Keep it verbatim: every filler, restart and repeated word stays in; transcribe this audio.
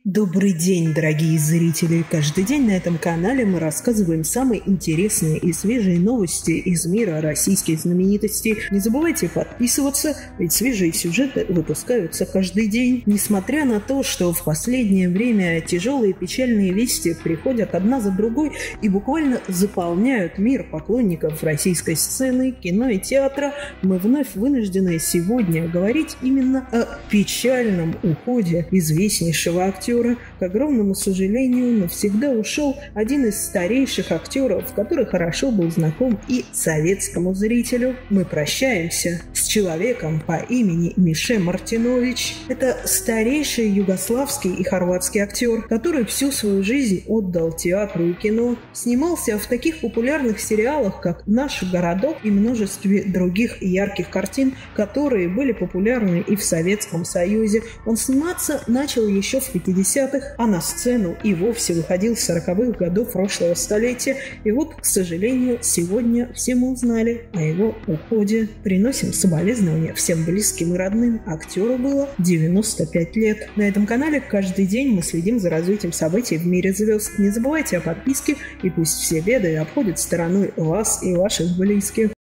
Добрый день, дорогие зрители! Каждый день на этом канале мы рассказываем самые интересные и свежие новости из мира российских знаменитостей. Не забывайте подписываться, ведь свежие сюжеты выпускаются каждый день. Несмотря на то, что в последнее время тяжелые печальные вести приходят одна за другой и буквально заполняют мир поклонников российской сцены, кино и театра, мы вновь вынуждены сегодня говорить именно о печальном уходе известнейшего актера. К огромному сожалению, навсегда ушел один из старейших актеров, который хорошо был знаком и советскому зрителю. Мы прощаемся с человеком по имени Мише Мартинович. Это старейший югославский и хорватский актер, который всю свою жизнь отдал театру и кино. Снимался в таких популярных сериалах, как «Наш городок» и множестве других ярких картин, которые были популярны и в Советском Союзе. Он сниматься начал еще в пятидесятых, а на сцену и вовсе выходил с сороковых годов прошлого столетия. И вот, к сожалению, сегодня все мы узнали о его уходе. Приносим соболезнования всем близким и родным. Актеру было девяносто пять лет. На этом канале каждый день мы следим за развитием событий в мире звезд. Не забывайте о подписке, и пусть все беды обходят стороной вас и ваших близких.